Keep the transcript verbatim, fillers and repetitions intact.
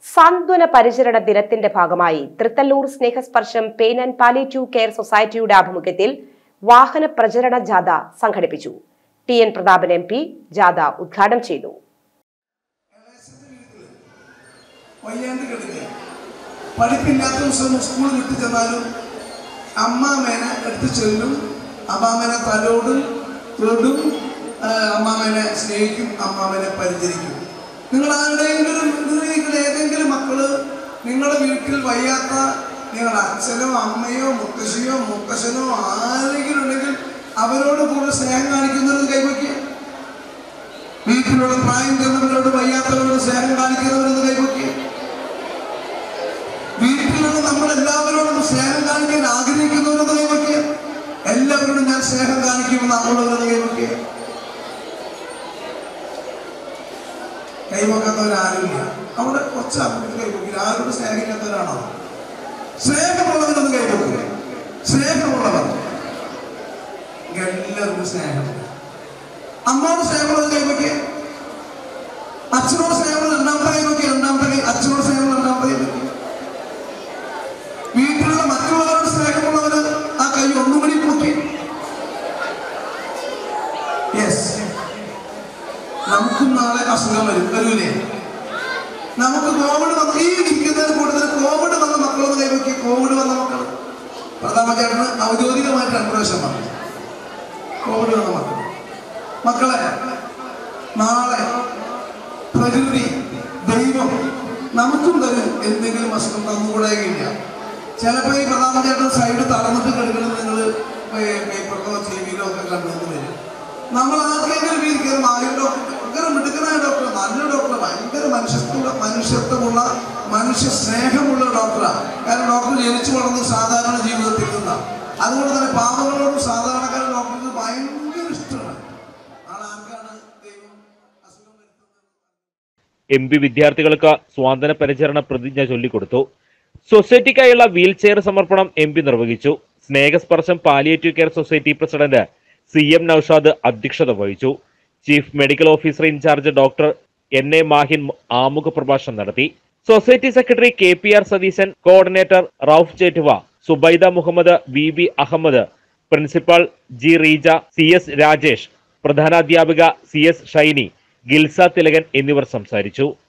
സാന്ത്വന പരിചരണ ദിനത്തിന്റെ ഭാഗമായി Thrithallur Snehasparsham pain and palliative care സൊസൈറ്റിയുടെ ആഭിമുഖ്യത്തിൽ വാഹന പ്രചരണ ജാഥ സംഘടിപ്പിച്ചു. T N Prathapan M P ജാഥ ഉദ്ഘാടനം ചെയ്തു. പഠിപ്പില്ലാത്ത ദിവസം സ്കൂൾ വിട്ടു ചെന്നാലും അമ്മാമേനെ എടുത്ത് ചെല്ലും, അമ്മാമേനെ തലോടും, തൊടും, അമ്മാമേനെ സ്നേഹിക്കും, അമ്മാമേനെ പരിചരിക്കും. നിങ്ങൾ ആരുടെയെങ്കിലും ഏതെങ്കിലും മക്കള് നിങ്ങളുടെ വീട്ടിൽ വയ്യാത്ത നിങ്ങളുടെ അച്ഛനോ അമ്മയോ മുത്തശ്ശിയോ മുത്തശ്ശനോ ആരെങ്കിലും ഉണ്ടെങ്കിൽ അവരോട് കൂടുതൽ സ്നേഹം കാണിക്കുന്നവരത് കൈവയ്ക്കുക. വീട്ടിലുള്ള പ്രായം ചെന്നവരോട് വയ്യാത്തവരോട് സ്നേഹം കാണിക്കുന്നവരത് കൈവയ്ക്കുക. വീട്ടിലുള്ള നമ്മളെല്ലാവരോടും സ്നേഹം കാണിക്കാൻ ആഗ്രഹിക്കുന്നവരത് കൈവയ്ക്കുക. എല്ലാവരോടും ഞാൻ സ്നേഹം കാണിക്കുമെന്ന് നമ്മളുള്ളത് കൈവയ്ക്കുക. കൈവക്കാത്തവരാരുമില്ല. അവിടെ കുറച്ച് ആൾക്കാർ കൈവക്കില്ല. ആരോട് സ്നേഹിക്കാത്തവരാണോ? സ്നേഹമുള്ളവരൊന്നും കൈവക്കുക. സ്നേഹമുള്ളവർ എല്ലാവർക്കും സ്നേഹമുണ്ട്. അമ്മയോട് സ്നേഹമുള്ളത് കൈവക്കുക. അച്ഛനോട് സ്നേഹമുള്ള രണ്ടാമത്തെ കൈവക്കുക. രണ്ടാമത്തെ കൈ അച്ഛനോട് സ്നേഹമുള്ള രണ്ടാമത്തെ കൈവക്കുക. വീട്ടിലുള്ള മറ്റുള്ളവരോട് സ്നേഹമുള്ളവര് ആ കൈ ഒന്നുകൂടി പൊക്കി. യെസ്, നമുക്കും നാളെ അസുഖം വരും, വരൂലേ? നമുക്ക് കോവിഡ് വന്ന ഈ ഇരിക്കുന്നതിന് കൂടുതൽ കോവിഡ് വന്ന മക്കളൊന്ന് കൈവക്കി. കോവിഡ് വന്ന മക്കൾ പ്രധാനമന്ത്രിയാണ് ഔദ്യോഗികമായിട്ട് രണ്ട് പ്രാവശ്യം വന്നു. കോവിഡ് വന്ന മക്കൾ മക്കളെ നാളെ പ്രകൃതി ദൈവം നമുക്കും തരും എന്തെങ്കിലും അസുഖം തന്നുകൂടെയില്ല. ചിലപ്പോൾ ഈ പ്രധാനമന്ത്രിയുടെ സൈഡ് തളർന്നിട്ട് കിടക്കുന്നത് നിങ്ങൾ പേപ്പറിലോ ടി വിയിലോ ഒക്കെ കണ്ടു വരും. നമ്മൾ ആർക്കെങ്കിലും ഇരിക്കുന്നത് നാല് ഡോക്ടർ ഭയങ്കര മിടുക്കനായ ഡോക്ടർ, നല്ല ഡോക്ടർ, ഭയങ്കര മനുഷ്യത്വ മനുഷ്യത്വമുള്ള മനുഷ്യ സ്നേഹമുള്ള ഡോക്ടറാണ്. കാരണം ഡോക്ടർ ജനിച്ചു വളർന്ന് സാധാരണ ജീവിതത്തിൽ നിന്നാണ്. അതുകൊണ്ട് തന്നെ പാവങ്ങളോടും സാധാരണക്കാരുടെ ഡോക്ടർക്ക് ഭയങ്കര ഇഷ്ടമാണ്. ആൾക്കാണ് ദൈവം അസുഖം വരുത്തുന്നത്. എം പി വിദ്യാർത്ഥികൾക്ക് സ്വാതന്ത്ര്യ പരിചരണ പ്രതിജ്ഞ ചൊല്ലിക്കൊടുത്തു. സൊസൈറ്റിക്കായുള്ള വീൽ ചെയർ സമർപ്പണം എം പി നിർവഹിച്ചു. Snehasparsham palliative care society president C M Noushad അധ്യക്ഷത വഹിച്ചു. Chief medical officer incharge doctor N A Mahin ആമുഖ പ്രഭാഷണം നടത്തി. Society secretary K P R Satheesan, coordinator Rauf Chettuva, Zubaida Muhammad, V B Ahammed, principal G Reeja, C S Rajesh, പ്രധാനാധ്യാപിക സി എസ് ഷൈനി, ഗിൽസ തിലകൻ എന്നിവർ സംസാരിച്ചു.